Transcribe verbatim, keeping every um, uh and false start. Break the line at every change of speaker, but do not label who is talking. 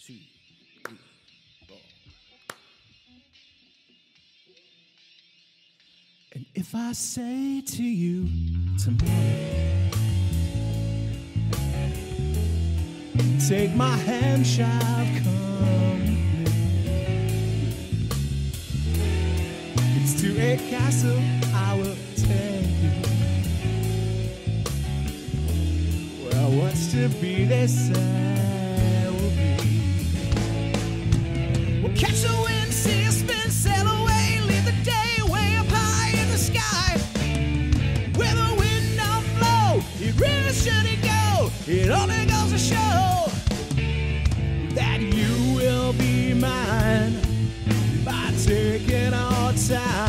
two, three, four. And if I say to you tomorrow, take my hand, child, come with me. It's to a castle I will take you. Well, what's to be, they say will be. We'll catch the wind, see a spin, sail away, leave the day way up high in the sky. Where the wind don't blow, it really shouldn't go. It only goes to show that you will be mine by taking our time.